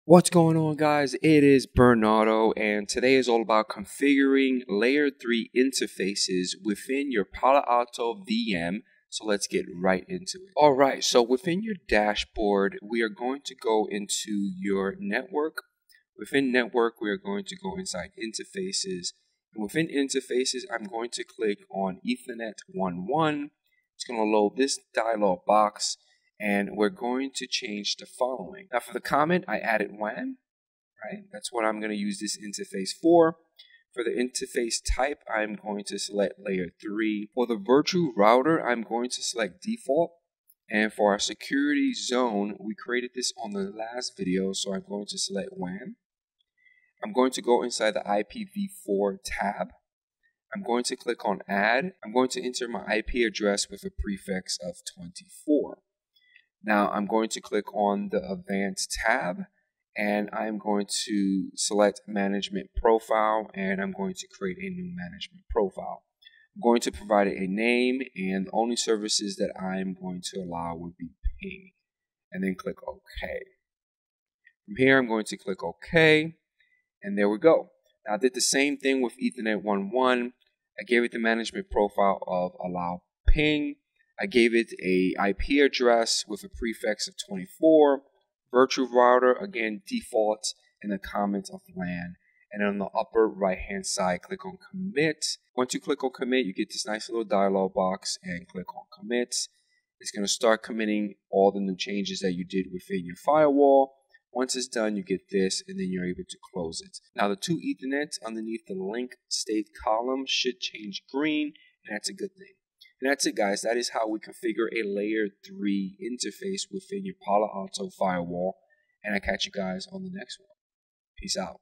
What's going on, guys? It is Bernardo, and today is all about configuring layer 3 interfaces within your Palo Alto VM. So let's get right into it. All right, so within your dashboard, we are going to go into your network. Within network, we are going to go inside interfaces. And within interfaces, I'm going to click on Ethernet 1.1. It's going to load this dialog box. And we're going to change the following. Now for the comment, I added WAN, right? That's what I'm going to use this interface for. For the interface type, I'm going to select layer 3. For the virtual router, I'm going to select default. And for our security zone, we created this on the last video, so I'm going to select WAN. I'm going to go inside the IPv4 tab. I'm going to click on add. I'm going to enter my IP address with a prefix of 24. Now I'm going to click on the Advanced tab, and I'm going to select Management Profile, and I'm going to create a new management profile. I'm going to provide it a name, and the only services that I'm going to allow would be ping, and then click OK. From here, I'm going to click OK, and there we go. Now I did the same thing with Ethernet 1.1. I gave it the management profile of allow ping. I gave it a IP address with a prefix of 24, virtual router, again, default, and the comment of LAN. And on the upper right hand side, click on commit. Once you click on commit, you get this nice little dialog box and click on commit. It's going to start committing all the new changes that you did within your firewall. Once it's done, you get this, and then you're able to close it. Now the two Ethernets underneath the link state column should change green, and that's a good thing. And that's it, guys. That is how we configure a layer 3 interface within your Palo Alto firewall. And I catch you guys on the next one. Peace out.